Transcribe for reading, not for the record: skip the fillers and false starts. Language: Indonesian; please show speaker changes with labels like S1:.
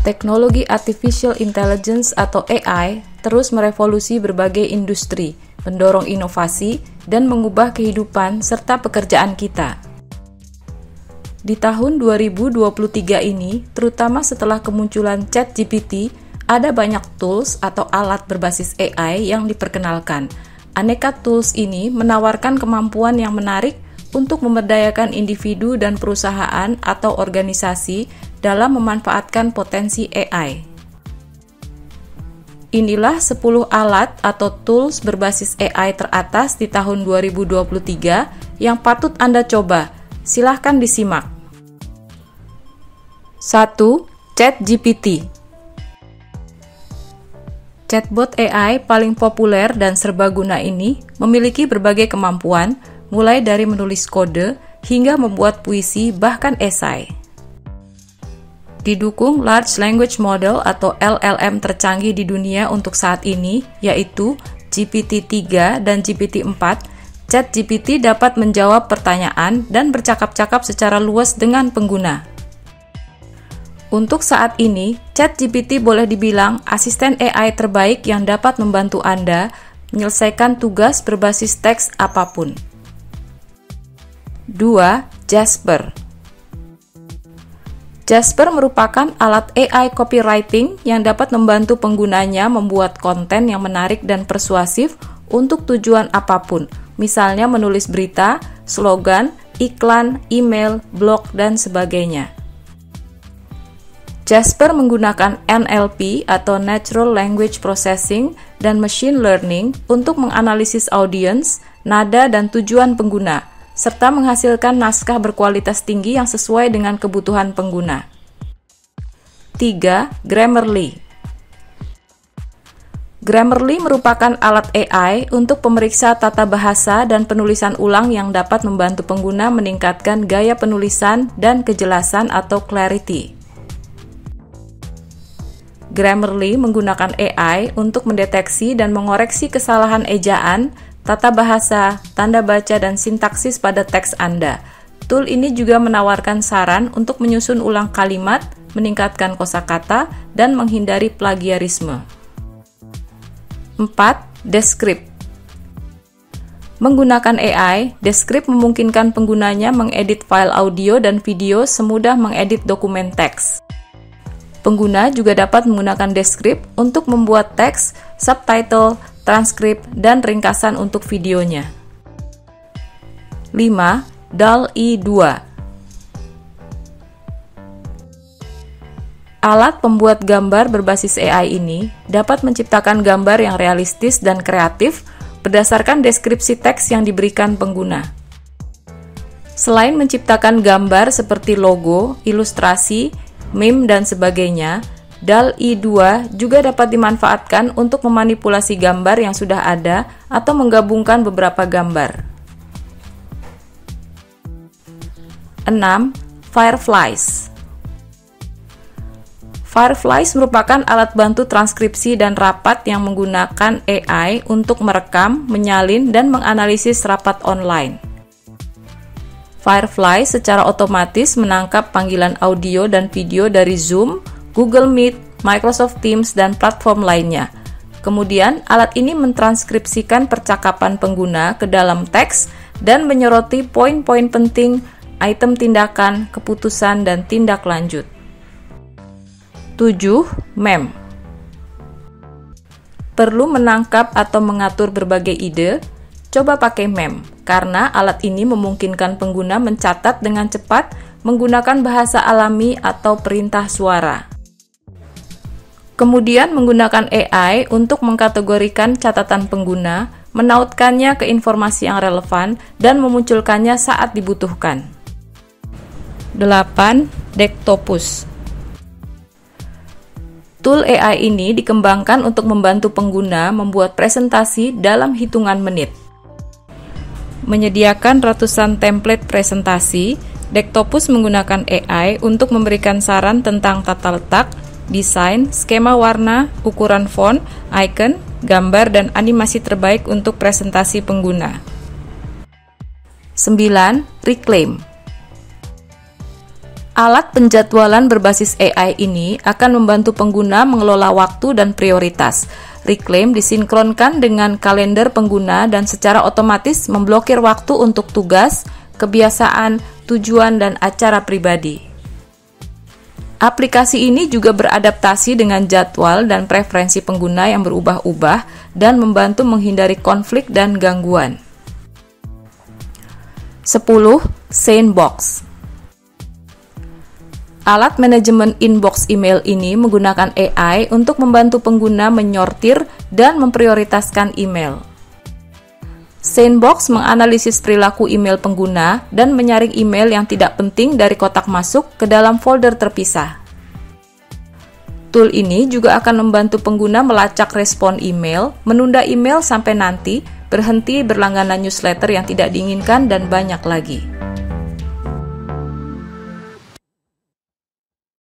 S1: Teknologi Artificial Intelligence atau AI terus merevolusi berbagai industri, mendorong inovasi, dan mengubah kehidupan serta pekerjaan kita. Di tahun 2023 ini, terutama setelah kemunculan ChatGPT, ada banyak tools atau alat berbasis AI yang diperkenalkan. Aneka tools ini menawarkan kemampuan yang menarik untuk memberdayakan individu dan perusahaan atau organisasi dalam memanfaatkan potensi AI. Inilah 10 alat atau tools berbasis AI teratas di tahun 2023 yang patut Anda coba. Silahkan disimak. 1. ChatGPT. Chatbot AI paling populer dan serbaguna ini memiliki berbagai kemampuan, mulai dari menulis kode hingga membuat puisi bahkan esai. Didukung Large Language Model atau LLM tercanggih di dunia untuk saat ini, yaitu GPT-3 dan GPT-4, ChatGPT dapat menjawab pertanyaan dan bercakap-cakap secara luas dengan pengguna. Untuk saat ini, ChatGPT boleh dibilang asisten AI terbaik yang dapat membantu Anda menyelesaikan tugas berbasis teks apapun. 2. Jasper. Jasper merupakan alat AI copywriting yang dapat membantu penggunanya membuat konten yang menarik dan persuasif untuk tujuan apapun, misalnya menulis berita, slogan, iklan, email, blog, dan sebagainya. Jasper menggunakan NLP atau Natural Language Processing dan Machine Learning untuk menganalisis audiens, nada, dan tujuan pengguna, serta menghasilkan naskah berkualitas tinggi yang sesuai dengan kebutuhan pengguna. 3. Grammarly. Grammarly merupakan alat AI untuk pemeriksa tata bahasa dan penulisan ulang yang dapat membantu pengguna meningkatkan gaya penulisan dan kejelasan atau clarity. Grammarly menggunakan AI untuk mendeteksi dan mengoreksi kesalahan ejaan, tata bahasa, tanda baca, dan sintaksis pada teks Anda. Tool ini juga menawarkan saran untuk menyusun ulang kalimat, meningkatkan kosakata, dan menghindari plagiarisme. 4. Descript. Menggunakan AI, Descript memungkinkan penggunanya mengedit file audio dan video semudah mengedit dokumen teks. Pengguna juga dapat menggunakan Descript untuk membuat teks, subtitle, transkrip, dan ringkasan untuk videonya. 5. DALL-E 2. Alat pembuat gambar berbasis AI ini dapat menciptakan gambar yang realistis dan kreatif berdasarkan deskripsi teks yang diberikan pengguna. Selain menciptakan gambar seperti logo, ilustrasi, meme, dan sebagainya, DALL-E 2 juga dapat dimanfaatkan untuk memanipulasi gambar yang sudah ada atau menggabungkan beberapa gambar. 6. Fireflies. Fireflies merupakan alat bantu transkripsi dan rapat yang menggunakan AI untuk merekam, menyalin, dan menganalisis rapat online. Firefly secara otomatis menangkap panggilan audio dan video dari Zoom, Google Meet, Microsoft Teams, dan platform lainnya. Kemudian, alat ini mentranskripsikan percakapan pengguna ke dalam teks dan menyoroti poin-poin penting, item tindakan, keputusan, dan tindak lanjut. 7. Meme. Perlu menangkap atau mengatur berbagai ide? Coba pakai meme, karena alat ini memungkinkan pengguna mencatat dengan cepat menggunakan bahasa alami atau perintah suara. Kemudian menggunakan AI untuk mengkategorikan catatan pengguna, menautkannya ke informasi yang relevan, dan memunculkannya saat dibutuhkan. 8. Dectopus. Tool AI ini dikembangkan untuk membantu pengguna membuat presentasi dalam hitungan menit. Menyediakan ratusan template presentasi, Dectopus menggunakan AI untuk memberikan saran tentang tata letak, desain, skema warna, ukuran font, icon, gambar, dan animasi terbaik untuk presentasi pengguna. 9. Reclaim. Alat penjadwalan berbasis AI ini akan membantu pengguna mengelola waktu dan prioritas. Reclaim disinkronkan dengan kalender pengguna dan secara otomatis memblokir waktu untuk tugas, kebiasaan, tujuan, dan acara pribadi. Aplikasi ini juga beradaptasi dengan jadwal dan preferensi pengguna yang berubah-ubah dan membantu menghindari konflik dan gangguan. 10. Sanebox. Alat manajemen inbox email ini menggunakan AI untuk membantu pengguna menyortir dan memprioritaskan email. Sanebox menganalisis perilaku email pengguna dan menyaring email yang tidak penting dari kotak masuk ke dalam folder terpisah. Tool ini juga akan membantu pengguna melacak respon email, menunda email sampai nanti, berhenti berlangganan newsletter yang tidak diinginkan, dan banyak lagi.